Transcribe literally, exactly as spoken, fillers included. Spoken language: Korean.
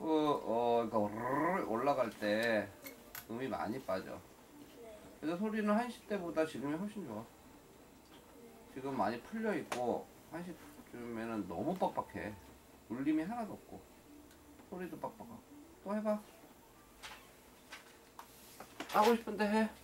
그, 어, 그러니까 오르르 올라갈 때 음이 많이 빠져. 그래서 소리는 한시 때보다 지금이 훨씬 좋아. 지금 많이 풀려 있고 한시쯤에는 너무 빡빡해. 울림이 하나도 없고 소리도 빡빡하고. 또 해봐. 하고 싶은데 해.